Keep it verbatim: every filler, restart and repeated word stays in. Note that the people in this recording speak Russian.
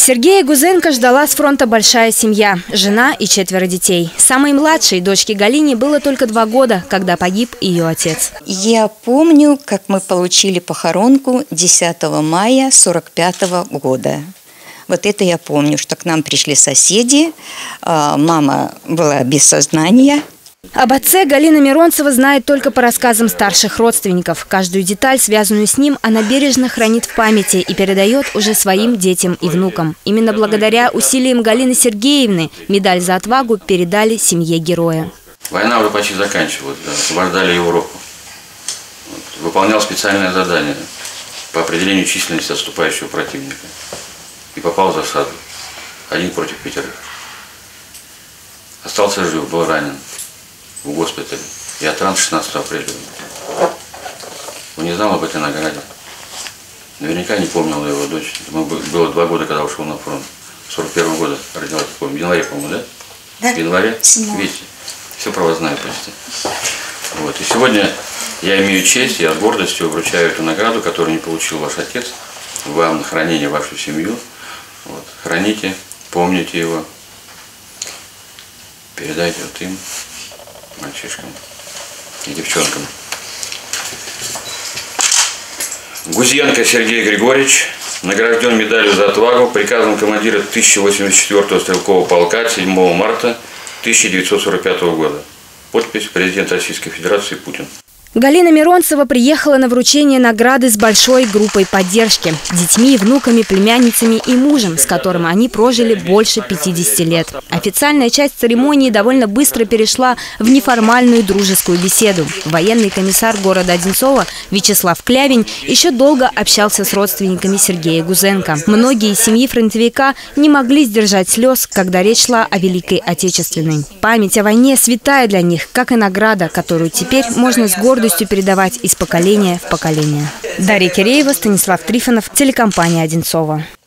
Сергея Гузенко ждала с фронта большая семья – жена и четверо детей. Самой младшей, дочке Галине, было только два года, когда погиб ее отец. Я помню, как мы получили похоронку десятого мая сорок пятого года. Вот это я помню, что к нам пришли соседи, мама была без сознания. Об отце Галина Миронцева знает только по рассказам старших родственников. Каждую деталь, связанную с ним, она бережно хранит в памяти и передает уже своим детям и внукам. Именно благодаря усилиям Галины Сергеевны медаль за отвагу передали семье героя. Война уже почти заканчивалась, да, освобождали Европу. Вот, выполнял специальное задание по определению численности отступающего противника. И попал в засаду. Один против пятерых. Остался жив, был ранен в госпитале. И от ран шестнадцатого апреля. Он не знал об этой награде. Наверняка не помнила его дочь. Ему было два года, когда ушел на фронт. сорок первого года родилась, помню. В январе, по-моему, да? Да. В январе? Седьмого. Видите? Все право знаю почти. Вот. И сегодня я имею честь, я с гордостью вручаю эту награду, которую не получил ваш отец. Вам на хранение вашу семью. Вот. Храните, помните его. Передайте вот им, мальчишкам и девчонкам. Гузенко Сергей Григорьевич награжден медалью за отвагу приказом командира тысяча восемьдесят четвёртого стрелкового полка седьмого марта тысяча девятьсот сорок пятого года. Подпись: президент Российской Федерации Путин. Галина Миронцева приехала на вручение награды с большой группой поддержки – детьми, внуками, племянницами и мужем, с которым они прожили больше пятидесяти лет. Официальная часть церемонии довольно быстро перешла в неформальную дружескую беседу. Военный комиссар города Одинцова Вячеслав Клявень еще долго общался с родственниками Сергея Гузенко. Многие из семьи фронтовика не могли сдержать слез, когда речь шла о Великой Отечественной. Память о войне святая для них, как и награда, которую теперь можно с гордостью передавать из поколения в поколение. Дарья Киреева, Станислав Трифонов, телекомпания Одинцова.